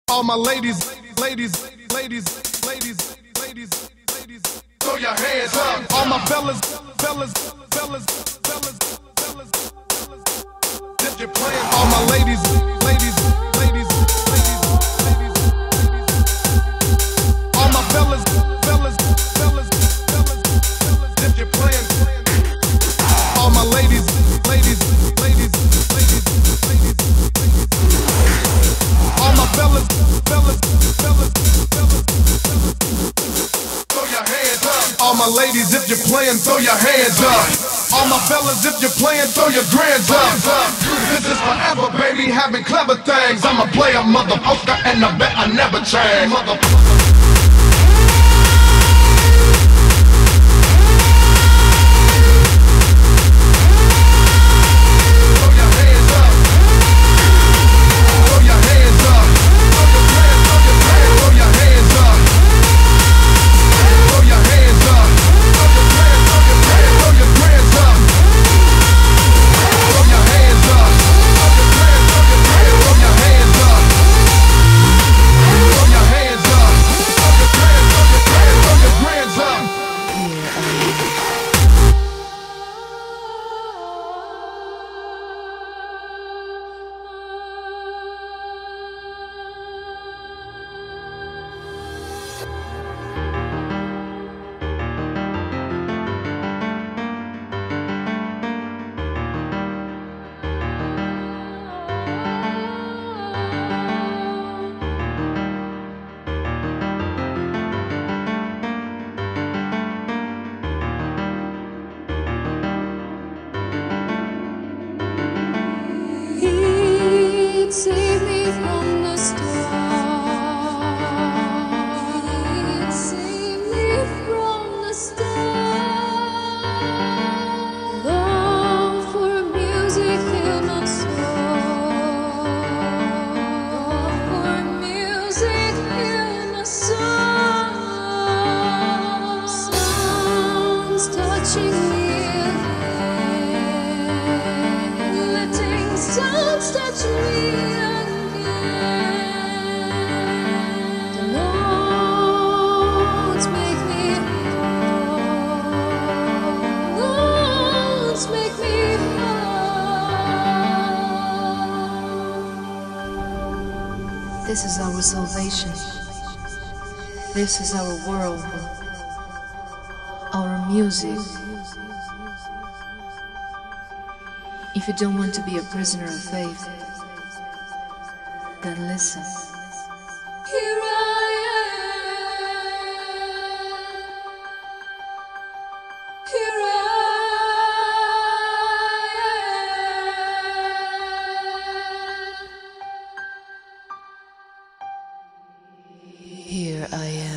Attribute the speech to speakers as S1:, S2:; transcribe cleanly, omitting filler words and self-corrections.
S1: All my ladies, ladies, ladies, ladies, ladies, ladies, throw your hands up. All my fellas, fellas, fellas, fellas, fellas, fellas, if you're playing. All my ladies, ladies, ladies, ladies, ladies, ladies. All my fellas, fellas, fellas, fellas, fellas, if you're playing. All my ladies, ladies, ladies, ladies, ladies, ladies. All my fellas, fellas, fellas, fellas, fellas. Throw your hands up. All my ladies, if you're playing, throw your hands up. All my fellas, if you're playing, throw your grands up. This is forever, baby, having clever things. I'm a player, motherfucker, and I bet I never change, motherfucker.
S2: Save me from the start. Save me from the start. Love for music in my soul. Love for music in my soul. Sounds touching me again. Letting sounds touch me.
S3: This is our salvation. This is our world, our music. If you don't want to be a prisoner of faith, then listen.
S2: Here I am. Here I am.
S3: Here I am.